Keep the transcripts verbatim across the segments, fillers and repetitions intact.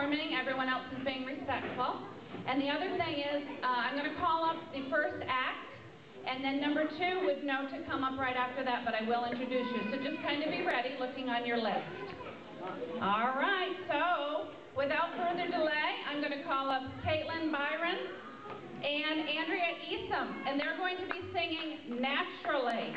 performing, everyone else is being respectful. And the other thing is, uh, I'm going to call up the first act, and then number two would know to come up right after that, but I will introduce you. So just kind of be ready, looking on your list. All right, so without further delay, I'm going to call up Caitlin Byron and Andrea Esom, and they're going to be singing Naturally.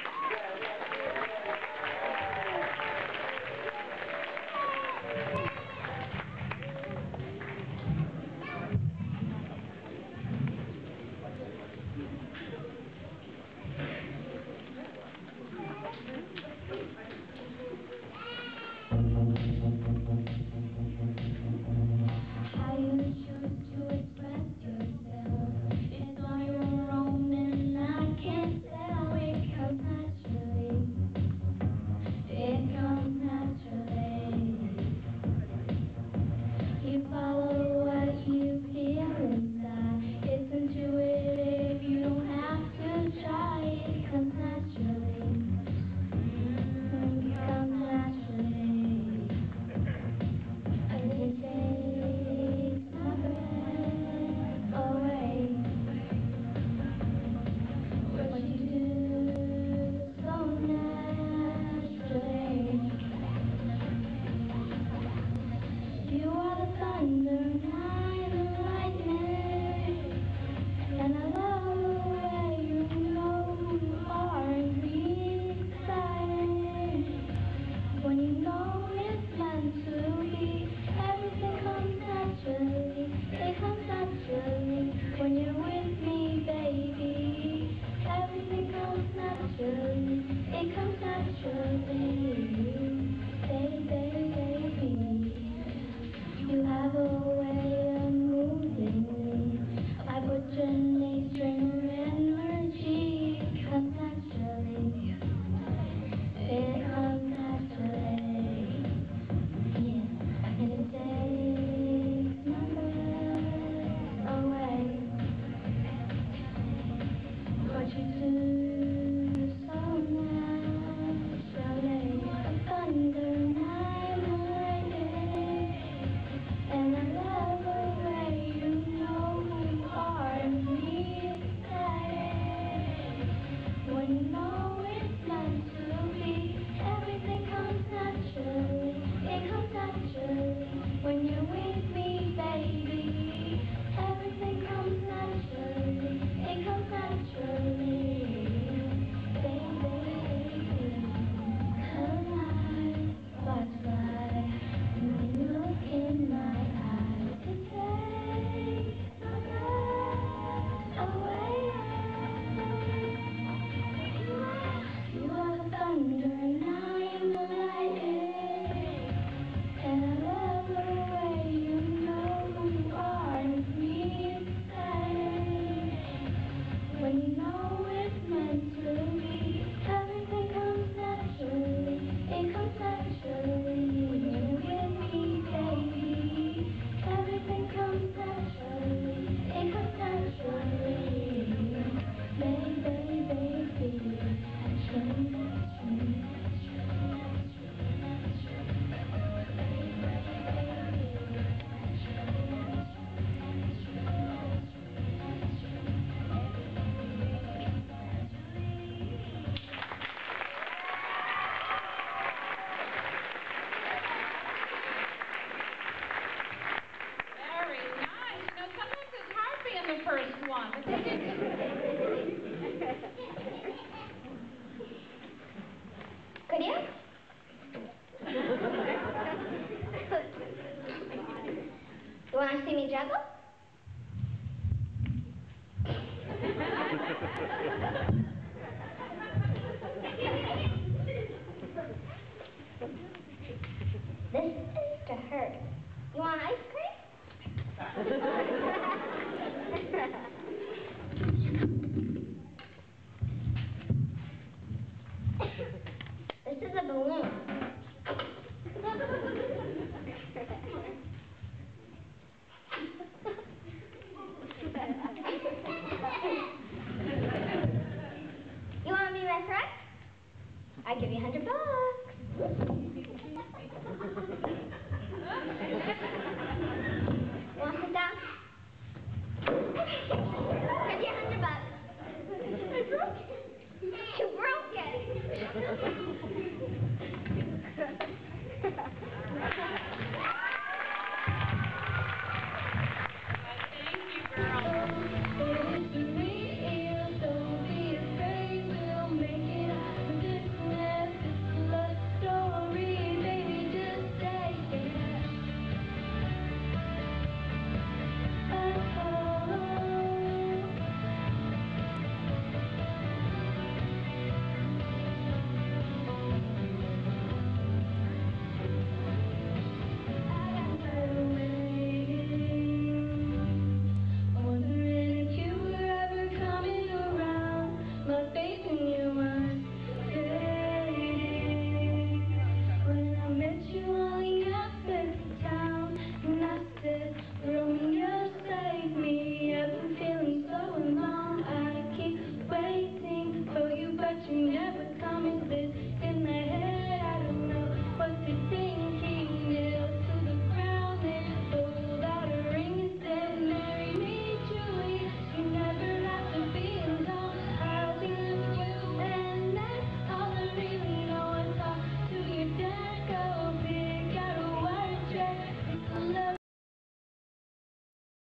You want to see me juggle?